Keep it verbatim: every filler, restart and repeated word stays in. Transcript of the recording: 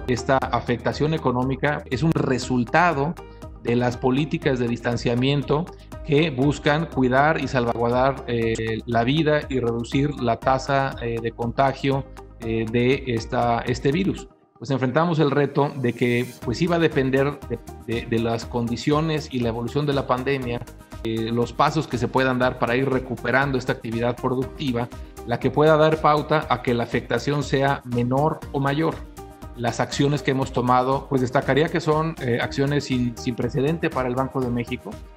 esta afectación económica es un resultado de las políticas de distanciamiento que buscan cuidar y salvaguardar eh, la vida y reducir la tasa eh, de contagio eh, de esta, este virus. Pues enfrentamos el reto de que pues iba a depender de, de, de las condiciones y la evolución de la pandemia, eh, los pasos que se puedan dar para ir recuperando esta actividad productiva, la que pueda dar pauta a que la afectación sea menor o mayor. Las acciones que hemos tomado, pues destacaría que son eh, acciones sin, sin precedente para el Banco de México.